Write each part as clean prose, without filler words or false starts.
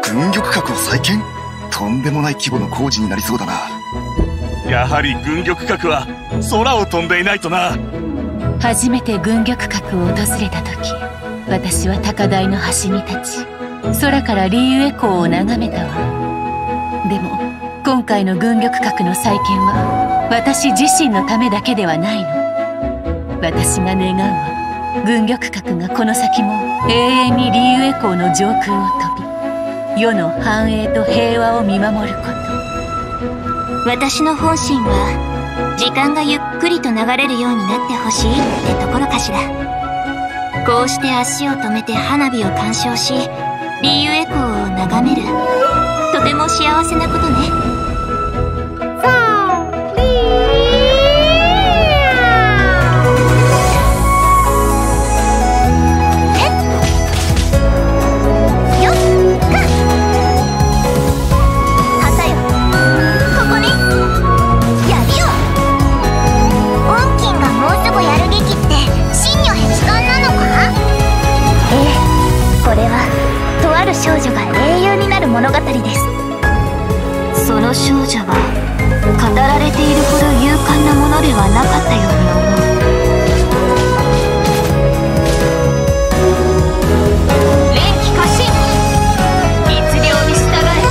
軍玉閣を再建？とんでもない規模の工事になりそうだな。 やはり軍玉閣は空を飛んでいないとな。 初めて軍玉閣を訪れた時、私は高台の端に立ち、空からリーウェ港を眺めたわ。でも今回の軍玉閣の再建は私自身のためだけではないの。私が願うは、軍玉閣がこの先も永遠にリーウェ港の上空を飛び、世の繁栄と平和を見守ること。 私の本心は、時間がゆっくりと流れるようになってほしいってところかしら。こうして足を止めて花火を鑑賞し、リーウェ港を眺める。とても幸せなことね。少女が英雄になる物語です。その少女は語られているほど勇敢なものではなかったように思う。連機過信、律令に従え。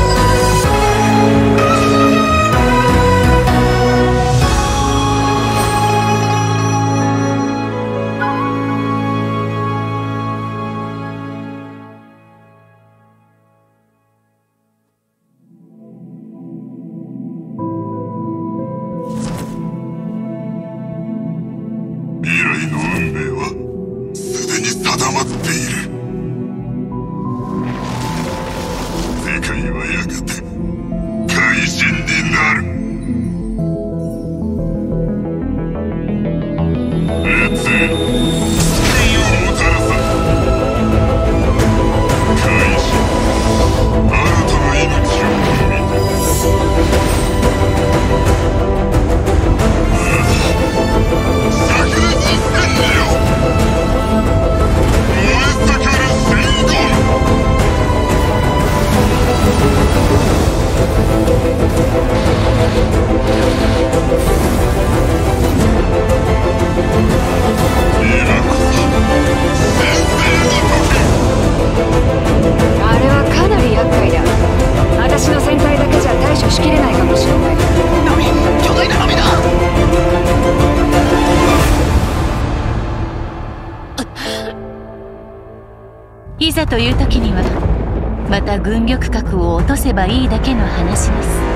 未来の運命はすでに定まっている。世界はやがて怪人になる。烈へ救いをもたらさ怪人新たな命を生み出す。 あれはかなり厄介だ。私の戦隊だけじゃ対処しきれないかもしれない。 波、巨大な波だ。 いざという時にはまた軍玉閣を落とせばいいだけの話です。